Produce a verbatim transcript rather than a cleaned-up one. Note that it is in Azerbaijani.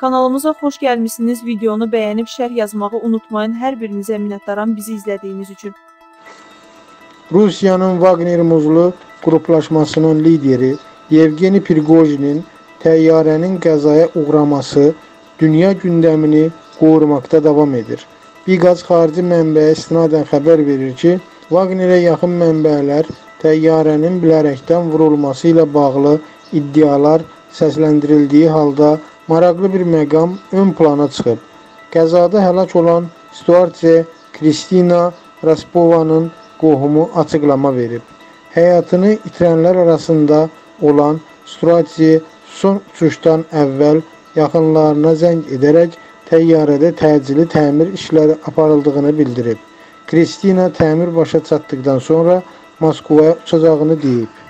Kanalımıza xoş gəlmişsiniz. Videonu bəyənib şərh yazmağı unutmayın. Hər birinizə minnətdaram bizi izlədiyiniz üçün. Rusiyanın Wagner Muzlu qruplaşmasının lideri Yevgeni Prigojinin təyyarənin qəzaya uğraması dünya gündəmini qorumakta davam edir. Biqaz xarici mənbəyə istinadən xəbər verir ki, Wagner'ə yaxın mənbələr təyyarənin bilərəkdən vurulması ilə bağlı iddialar səsləndirildiyi halda maraqlı bir məqam ön plana çıxıb. Qəzada həlak olan Stuartze Kristina Raspovanın qohumu açıqlama verib. Həyatını itirənlər arasında olan Stuartze son uçuşdan əvvəl yaxınlarına zəng edərək təyyarədə təcili təmir işləri aparıldığını bildirib. Kristina təmir başa çatdıqdan sonra Moskvaya uçacağını deyib.